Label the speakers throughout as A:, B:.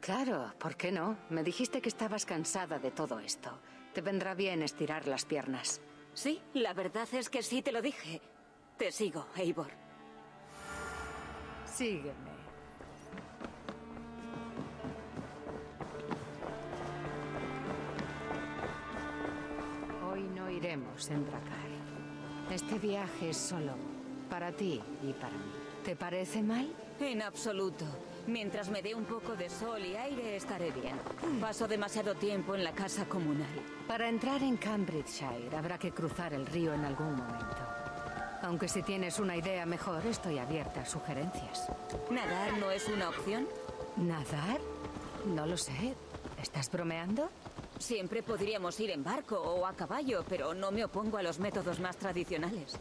A: Claro, ¿por qué no? Me dijiste que estabas cansada de todo esto. Te vendrá bien estirar las piernas.
B: Sí, la verdad es que sí te lo dije. Te sigo, Eivor.
A: Sígueme. Hoy no iremos en Drakkar. Este viaje es solo para ti y para mí. ¿Te parece mal?
B: En absoluto. Mientras me dé un poco de sol y aire, estaré bien. Paso demasiado tiempo en la casa comunal.
A: Para entrar en Cambridgeshire habrá que cruzar el río en algún momento. Aunque si tienes una idea mejor, estoy abierta a sugerencias.
B: ¿Nadar no es una opción?
A: ¿Nadar? No lo sé. ¿Estás bromeando?
B: Siempre podríamos ir en barco o a caballo, pero no me opongo a los métodos más tradicionales.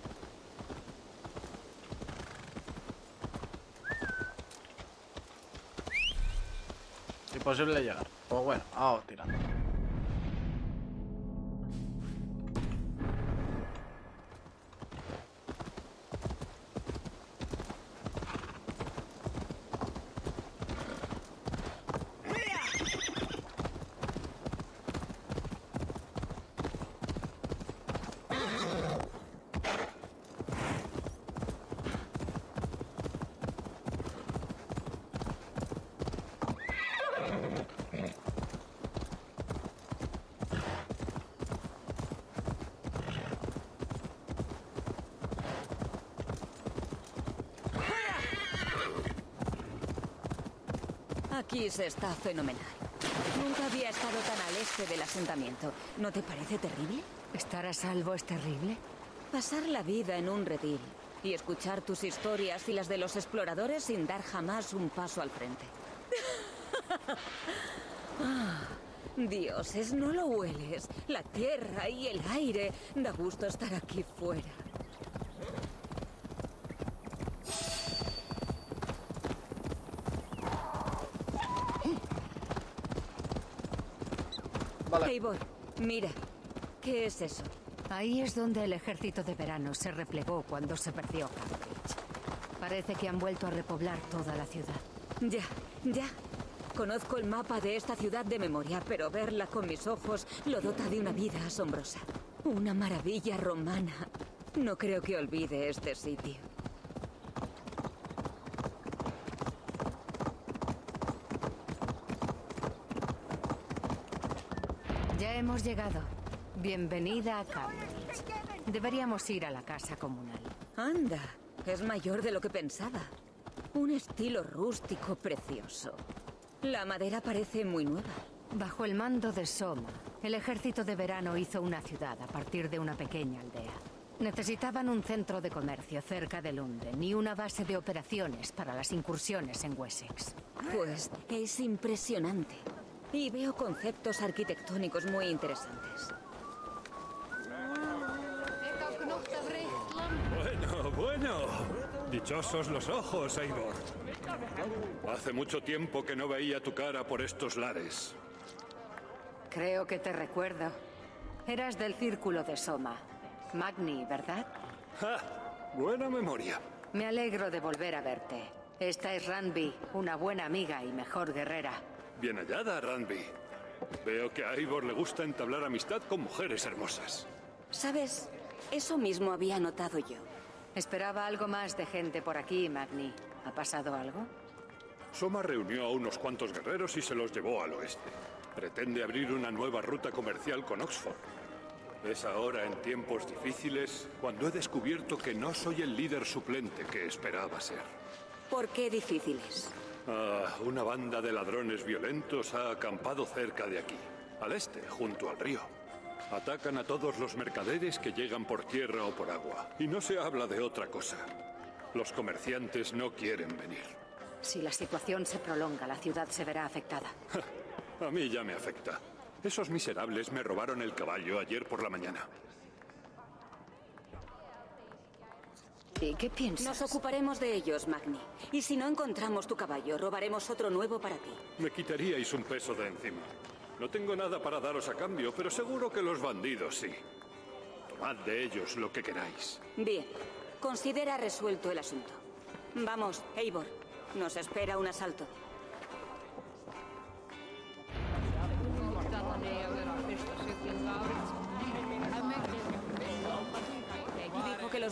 C: Imposible llegar. Pues bueno, vamos tirando.
B: Aquí se está fenomenal. Nunca había estado tan al este del asentamiento. ¿No te parece terrible?
A: ¿Estar a salvo es terrible?
B: Pasar la vida en un redil y escuchar tus historias y las de los exploradores sin dar jamás un paso al frente. Dioses, no lo hueles. La tierra y el aire. Da gusto estar aquí fuera.
C: Vale.
B: Eivor, mira. ¿Qué es eso?
A: Ahí es donde el ejército de verano se replegó cuando se perdió Cambridge. Parece que han vuelto a repoblar toda la ciudad.
B: Ya. Conozco el mapa de esta ciudad de memoria, pero verla con mis ojos lo dota de una vida asombrosa. Una maravilla romana. No creo que olvide este sitio.
A: Ya hemos llegado. Bienvenida a Cambridge. Deberíamos ir a la casa comunal.
B: Anda, es mayor de lo que pensaba. Un estilo rústico precioso. La madera parece muy nueva.
A: Bajo el mando de Soma, el ejército de verano hizo una ciudad a partir de una pequeña aldea. Necesitaban un centro de comercio cerca de Londres y una base de operaciones para las incursiones en Wessex.
B: Pues es impresionante. Y veo conceptos arquitectónicos muy interesantes.
D: Bueno. Dichosos los ojos, Eivor. Hace mucho tiempo que no veía tu cara por estos lares.
A: Creo que te recuerdo. Eras del círculo de Soma. Magni, ¿verdad?
D: ¡Ja! Buena memoria.
A: Me alegro de volver a verte. Esta es Randvi, una buena amiga y mejor guerrera.
D: Bien hallada, Randvi. Veo que a Eivor le gusta entablar amistad con mujeres hermosas.
B: ¿Sabes? Eso mismo había notado yo.
A: Esperaba algo más de gente por aquí, Magni. ¿Ha pasado algo?
D: Soma reunió a unos cuantos guerreros y se los llevó al oeste. Pretende abrir una nueva ruta comercial con Oxford. Es ahora, en tiempos difíciles, cuando he descubierto que no soy el líder suplente que esperaba ser.
B: ¿Por qué difíciles?
D: Una banda de ladrones violentos ha acampado cerca de aquí, al este, junto al río. Atacan a todos los mercaderes que llegan por tierra o por agua. Y no se habla de otra cosa. Los comerciantes no quieren venir.
A: Si la situación se prolonga, la ciudad se verá afectada.
D: A mí ya me afecta. Esos miserables me robaron el caballo ayer por la mañana.
A: ¿Y qué piensas?
B: Nos ocuparemos de ellos, Magni. Y si no encontramos tu caballo, robaremos otro nuevo para ti.
D: Me quitaríais un peso de encima. No tengo nada para daros a cambio, pero seguro que los bandidos sí. Tomad de ellos lo que queráis.
B: Bien. Considera resuelto el asunto. Vamos, Eivor. Nos espera un asalto.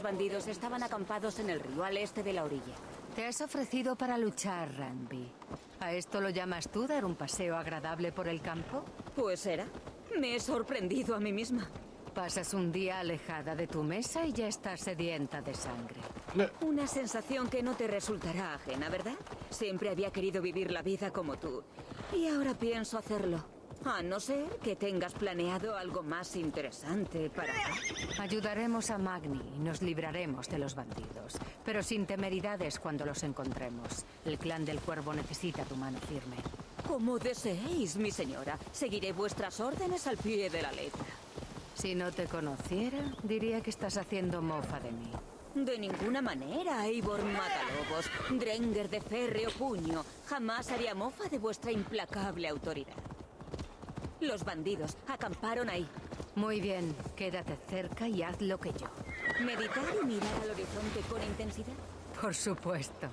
B: los bandidos estaban acampados en el río al este de la orilla.
A: Te has ofrecido para luchar, Randby. ¿A esto lo llamas tú dar un paseo agradable por el campo?
B: Pues era. Me he sorprendido a mí misma.
A: Pasas un día alejada de tu mesa y ya estás sedienta de sangre.
B: Una sensación que no te resultará ajena, ¿verdad? Siempre había querido vivir la vida como tú. Y ahora pienso hacerlo. A no ser que tengas planeado algo más interesante para...
A: Ayudaremos a Magni y nos libraremos de los bandidos. Pero sin temeridades cuando los encontremos. El clan del Cuervo necesita tu mano firme.
B: Como deseéis, mi señora. Seguiré vuestras órdenes al pie de la letra.
A: Si no te conociera, diría que estás haciendo mofa de mí.
B: De ninguna manera, Eivor Matalobos, Drenger de férreo puño. Jamás haría mofa de vuestra implacable autoridad. Los bandidos acamparon ahí.
A: Muy bien, quédate cerca y haz lo que yo.
B: ¿Meditar y mirar al horizonte con intensidad?
A: Por supuesto.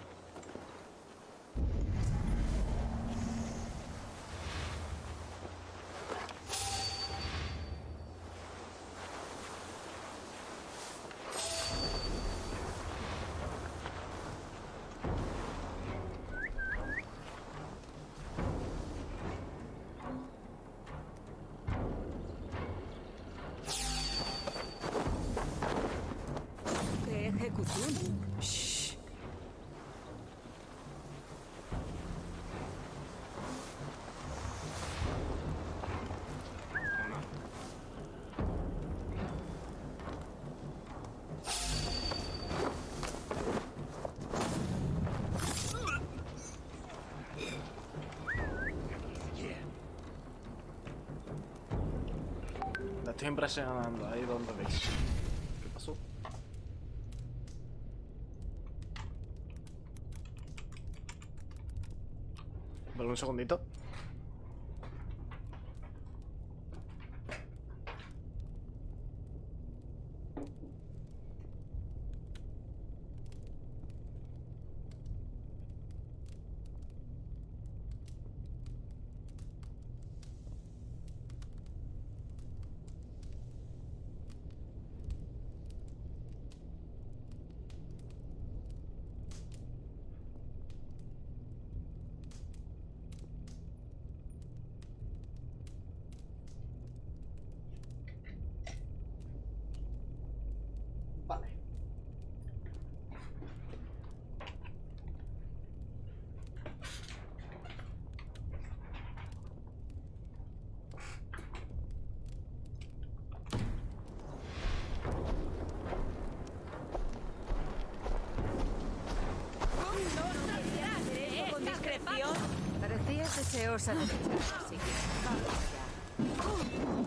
B: ¡Qué ejecución!
A: Shh.
C: La estoy impresionando ahí donde veis. ¿Qué pasó? Dale un segundito. Vale.
B: Con discreción.
A: Parecías deseosa de luchar, así que vamos allá.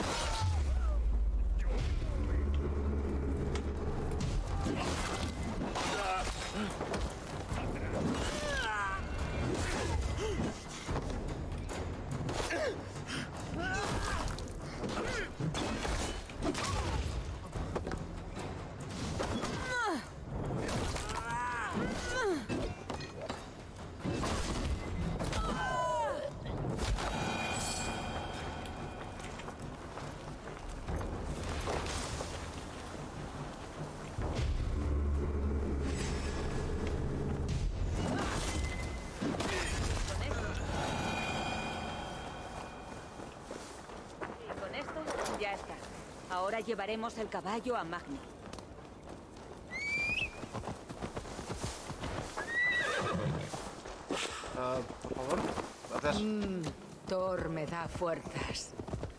B: Y con esto ya está. Ahora llevaremos el caballo a Magni.
C: Por favor. Gracias.
A: Thor me da fuerzas.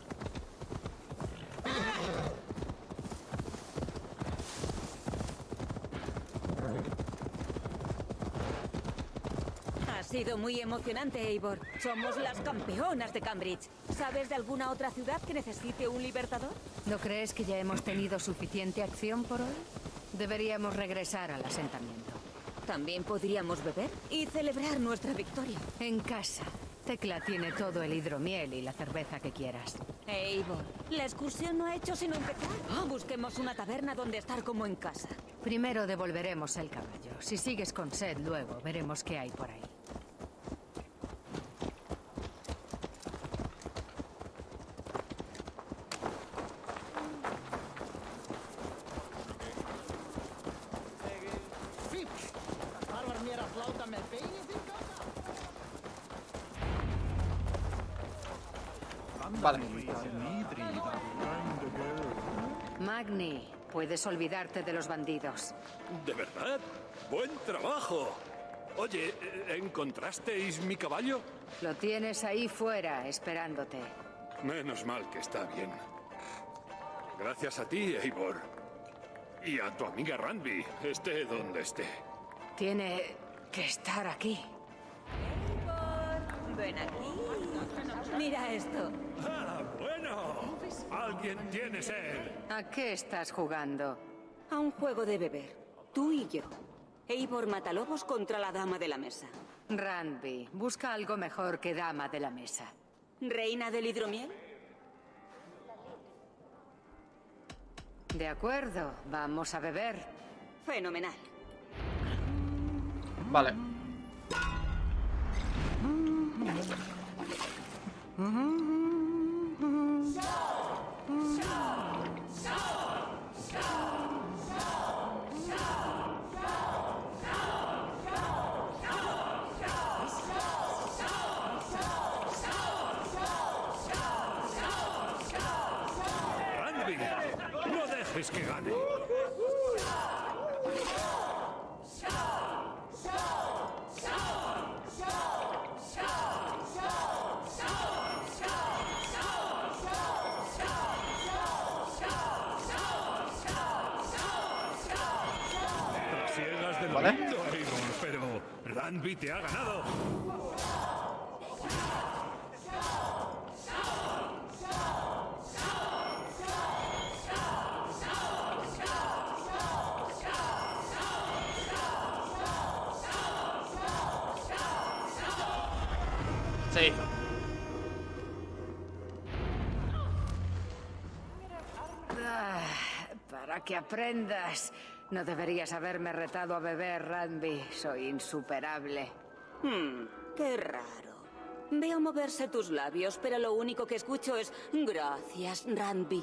B: Ha sido muy emocionante, Eivor. Somos las campeonas de Cambridge. ¿Sabes de alguna otra ciudad que necesite un libertador?
A: ¿No crees que ya hemos tenido suficiente acción por hoy? Deberíamos regresar al asentamiento.
B: También podríamos beber y celebrar nuestra victoria.
A: En casa. Tecla tiene todo el hidromiel y la cerveza que quieras.
B: Eivor, la excursión no ha hecho sino empezar. Busquemos una taberna donde estar como en casa.
A: Primero devolveremos el caballo. Si sigues con sed luego, veremos qué hay por ahí.
C: Vale.
A: Magni, puedes olvidarte de los bandidos.
D: ¿De verdad? ¡Buen trabajo! Oye, ¿encontrasteis mi caballo?
A: Lo tienes ahí fuera, esperándote.
D: Menos mal que está bien. Gracias a ti, Eivor. Y a tu amiga Randvi, esté donde esté.
A: Tiene que estar aquí.
B: Ven aquí. Mira esto.
D: ¡Ah, bueno! ¡Alguien tiene sed!
A: ¿A qué estás jugando?
B: A un juego de beber. Tú y yo. Eivor Matalobos contra la dama de la mesa.
A: Randvi, busca algo mejor que dama de la mesa.
B: ¿Reina del hidromiel?
A: De acuerdo, vamos a beber.
B: Fenomenal.
C: Vale.
D: ¡Randvi! ¡No dejes que gane! Trasiegas del
C: ¿Vale?
D: mundo, Eivor, pero Randvi te ha ganado.
C: Se hizo.
A: Ah, para que aprendas. No deberías haberme retado a beber, Randvi. Soy insuperable.
B: Qué raro. Veo moverse tus labios, pero lo único que escucho es gracias, Randvi.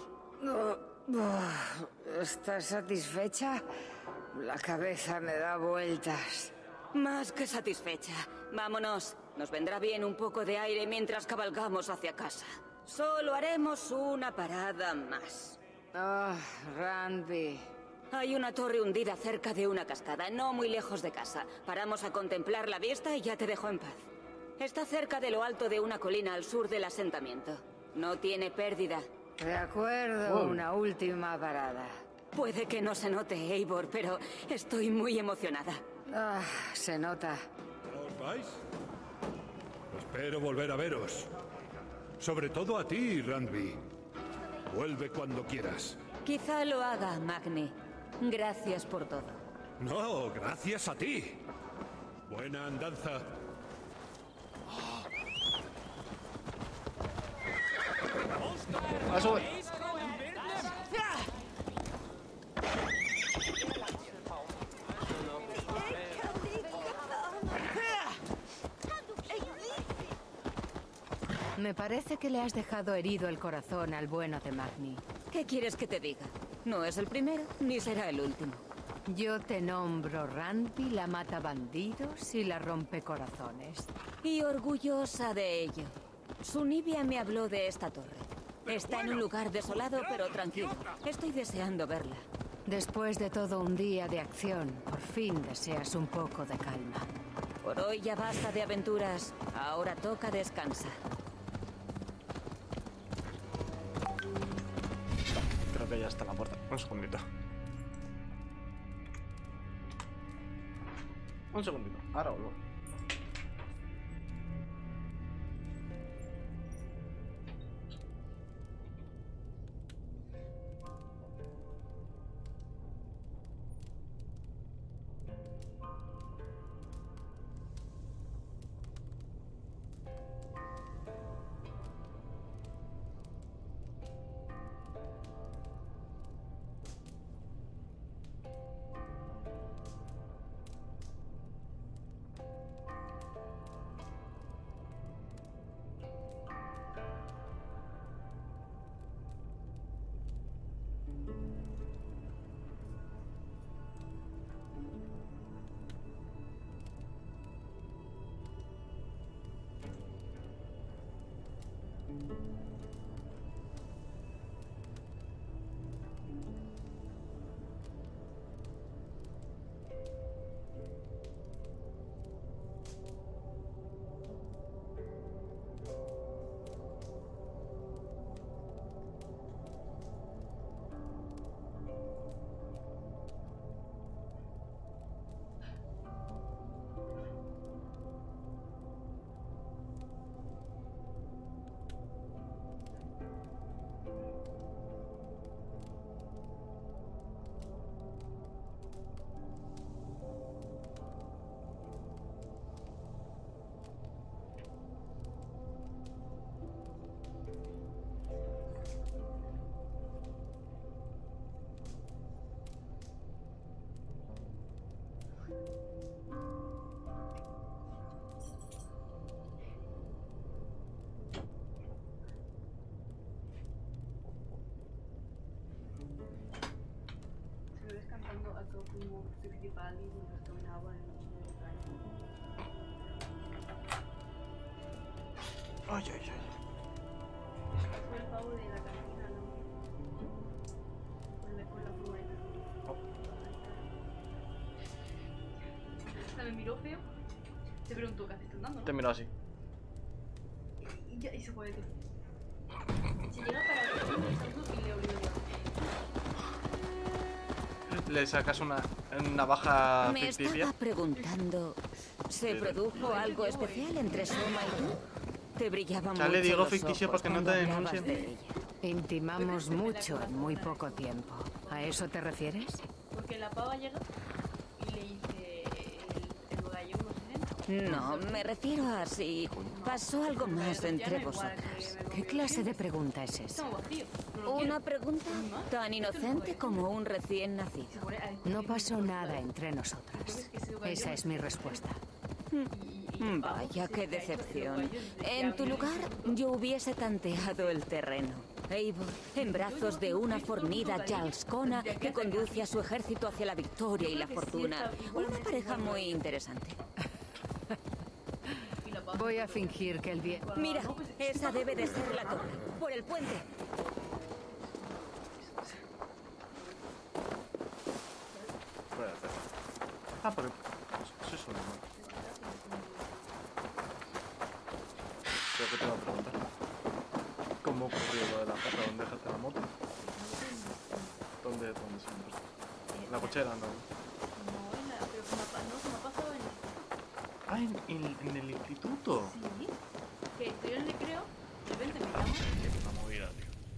A: ¿Estás satisfecha? La cabeza me da vueltas.
B: Más que satisfecha. Vámonos. Nos vendrá bien un poco de aire mientras cabalgamos hacia casa. Solo haremos una parada más.
A: Randvi.
B: Hay una torre hundida cerca de una cascada, no muy lejos de casa. Paramos a contemplar la vista y ya te dejo en paz. Está cerca de lo alto de una colina al sur del asentamiento. No tiene pérdida.
A: De acuerdo, una última parada.
B: Puede que no se note, Eivor, pero estoy muy emocionada.
A: Se nota.
D: ¿Os vais? Espero volver a veros. Sobre todo a ti, Randvi. Vuelve cuando quieras.
B: Quizá lo haga, Magni. Gracias por todo.
D: No, gracias a ti. Buena andanza.
C: A subir.
A: Me parece que le has dejado herido el corazón al bueno de Magni.
B: ¿Qué quieres que te diga? No es el primero, ni será el último.
A: Yo te nombro Randvi, la mata bandidos y la rompe corazones.
B: Y orgullosa de ello. Sunibia me habló de esta torre. Está en un lugar desolado, pero tranquilo. Estoy deseando verla.
A: Después de todo un día de acción, por fin deseas un poco de calma.
B: Por hoy ya basta de aventuras. Ahora toca descansar.
C: Creo que ya está en la puerta. Un segundito. Un segundito. Ahora vuelvo.
E: a alguien mientras caminaba en el noche de calle.
C: Ay, ay, ay.
E: Fue el pavo de la cantina, ¿no? Con la furgoneta. Me miró feo. Te preguntó qué haces andando, ¿no?
C: Te miro así.
E: Y se fue de ti. Si llega para el y le obligo yo.
C: Le sacas una navaja
B: Me
C: ficticia.
B: estaba preguntando, ¿se produjo algo especial entre Soma y tú? Te brillaban
C: Ya
B: mucho
C: le digo
B: los
C: ficticio
B: ojos
C: para que no te
B: cuando hablabas
C: denuncien.
B: de ella.
A: Intimamos mucho en muy poco tiempo. ¿A eso te refieres?
E: Porque la pava llega y le dice el medallón no sé.
B: No, me refiero a si pasó algo más entre vosotras.
A: ¿Qué clase de pregunta es esa?
E: Está vacío. No lo
B: Una
E: quiero.
B: pregunta tan inocente como un recién nacido.
E: Se pone a discutir
A: No
E: con
A: pasó
E: nosotros.
A: nada entre nosotras. Esa es mi respuesta.
B: Vaya, qué decepción. En tu lugar, yo hubiese tanteado el terreno. Eivor, en brazos de una fornida Jarlskona que conduce a su ejército hacia la victoria y la fortuna. Una pareja muy interesante.
A: Voy a fingir que el bien...
B: Mira, esa debe de ser la torre. Por el puente.
C: Voy a hacer. Pero eso es normal. Creo que te voy a preguntar. ¿Cómo ocurrió lo de la pata? ¿Dónde dejaste la moto? ¿Dónde se me puso? La cochera, no.
E: Pero se me ha pasado en...
C: Ah, en el instituto.
E: Sí. Que estoy en el recreo, de repente me llama.
C: Una movida,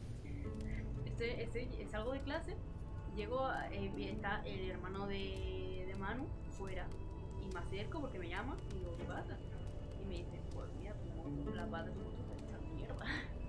C: tío.
E: Salgo de clase, llego, está el hermano de Manu fuera. Y me acerco porque me llama y digo, ¿qué pasa? Y me dice, pues mira, la pata de tu moto está hecha mierda.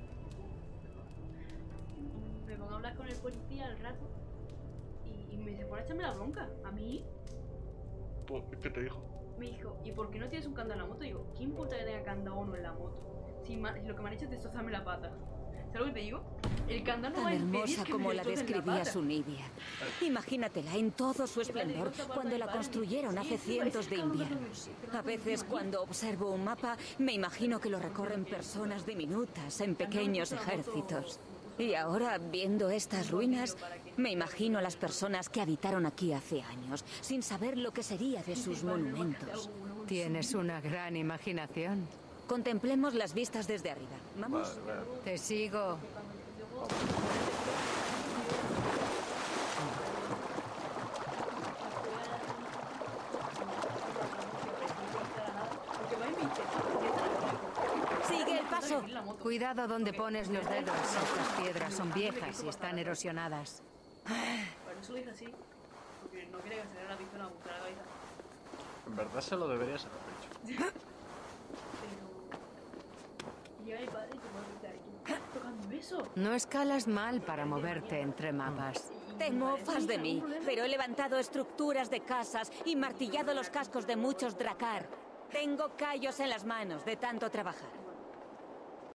E: Me pongo a hablar con el policía al rato y me se pone a echarme la bronca. A mí
C: ¿Qué te dijo?
E: me dijo, ¿y por qué no tienes un candado en la moto? Digo, ¿qué importa que tenga candado o no en la moto? Si lo que me han hecho es destrozarme la pata. ¿Sabes lo que te digo? El candado no va
B: Tan
E: a impedir
B: hermosa
E: que
B: como
E: me
B: la
E: destrocen
B: describía
E: pata.
B: su Nibia. Imagínatela en todo su esplendor cuando la construyeron hace cientos de inviernos. A veces cuando observo un mapa me imagino que lo recorren personas diminutas en pequeños ejércitos. Y ahora, viendo estas ruinas, me imagino a las personas que habitaron aquí hace años, sin saber lo que sería de sus monumentos.
A: Tienes una gran imaginación.
B: Contemplemos las vistas desde arriba. ¿Vamos?
C: Vale.
A: Te sigo.
B: Sigue el paso.
A: Cuidado donde pones los dedos. Estas piedras son viejas y están erosionadas.
E: Por eso lo dije así, porque no quería que se le la pistola a buscar la cabeza.
C: En verdad se lo deberías haber hecho.
E: Pero llega mi padre y te va a gritar, ¿y tú tocando eso?
A: No escalas mal para moverte entre mapas.
B: Te mofas de mí, pero he levantado estructuras de casas y martillado los cascos de muchos dracar. Tengo callos en las manos de tanto trabajar.